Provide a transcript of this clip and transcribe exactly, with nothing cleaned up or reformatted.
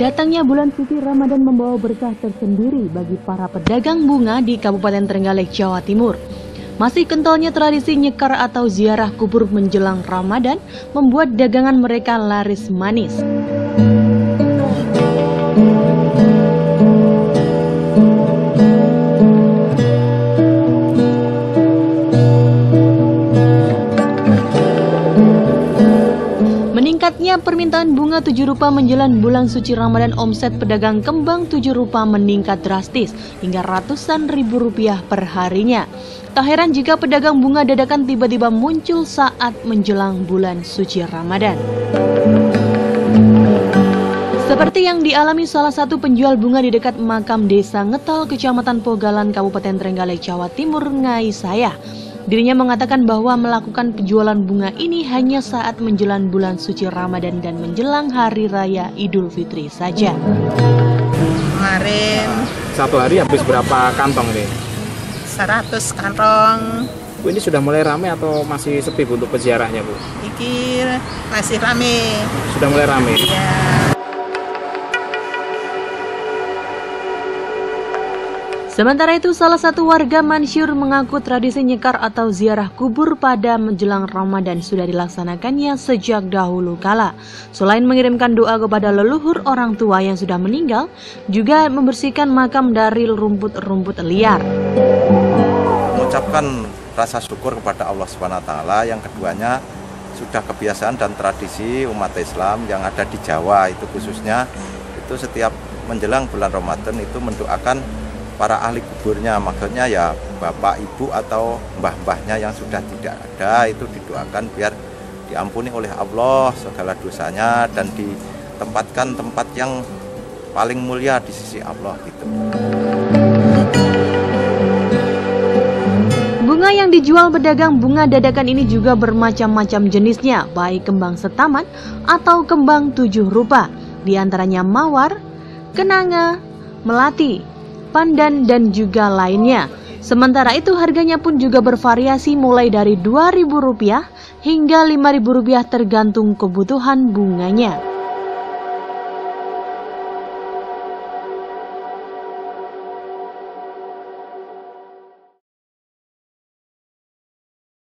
Datangnya bulan suci Ramadan membawa berkah tersendiri bagi para pedagang bunga di Kabupaten Trenggalek, Jawa Timur. Masih kentalnya tradisi nyekar atau ziarah kubur menjelang Ramadan membuat dagangan mereka laris manis. Meningkatnya permintaan bunga tujuh rupa menjelang bulan suci Ramadan, omset pedagang kembang tujuh rupa meningkat drastis hingga ratusan ribu rupiah per harinya. Tak heran jika pedagang bunga dadakan tiba-tiba muncul saat menjelang bulan suci Ramadan. Seperti yang dialami salah satu penjual bunga di dekat makam desa Ngetal, Kecamatan Pogalan, Kabupaten Trenggalek, Jawa Timur, Ngai Saya. Dirinya mengatakan bahwa melakukan penjualan bunga ini hanya saat menjelang bulan suci Ramadan dan menjelang Hari Raya Idul Fitri saja. Kemarin satu hari habis berapa kantong nih? seratus kantong. Bu, ini sudah mulai ramai atau masih sepi Bu, untuk peziarahnya Bu? Pikir masih rame. Sudah mulai ramai? Ya. Sementara itu, salah satu warga Mansyur mengaku tradisi nyekar atau ziarah kubur pada menjelang Ramadan sudah dilaksanakannya sejak dahulu kala. Selain mengirimkan doa kepada leluhur orang tua yang sudah meninggal, juga membersihkan makam dari rumput-rumput liar. Mengucapkan rasa syukur kepada Allah subhanahu wa taala, yang keduanya sudah kebiasaan dan tradisi umat Islam yang ada di Jawa itu khususnya, itu setiap menjelang bulan Ramadan itu mendoakan para ahli kuburnya, maksudnya ya bapak ibu atau mbah-mbahnya yang sudah tidak ada itu didoakan biar diampuni oleh Allah segala dosanya dan ditempatkan tempat yang paling mulia di sisi Allah gitu. Bunga yang dijual pedagang bunga dadakan ini juga bermacam-macam jenisnya, baik kembang setaman atau kembang tujuh rupa, di antaranya mawar, kenanga, melati, pandan, dan juga lainnya. Sementara itu harganya pun juga bervariasi mulai dari dua ribu rupiah hingga lima ribu rupiah tergantung kebutuhan bunganya.